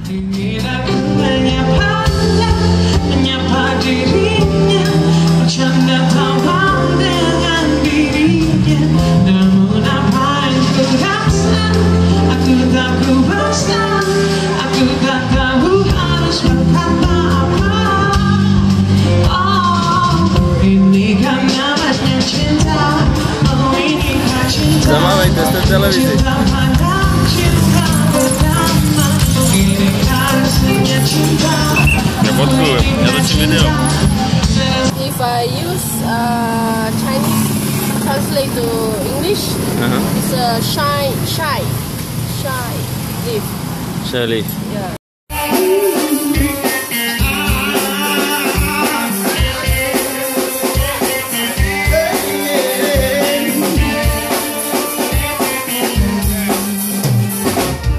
menyapa dirinya, bercanda tawa dengan dirinya. Namun apa yang ku rasa, aku tak kuasa, aku tak tahu harus berkata apa. Oh, ini kan namanya cinta. Oh, ini kan cinta. Sama main tester televisi. Cinta padam, cinta pertama. Ini rasanya cinta. Ya fotku, ya lucu video. If I use Chinese translate to English, it's a shy leaf. Shy leaf. Yeah.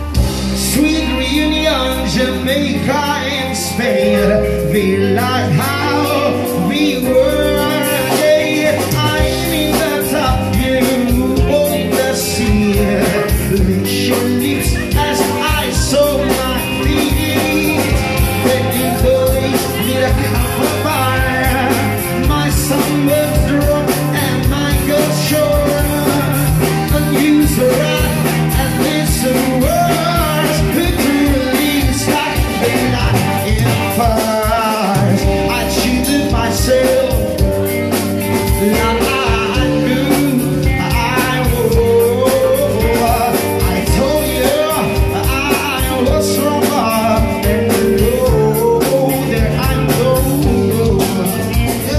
Sweet reunion, Jamaica and Spain, Villa.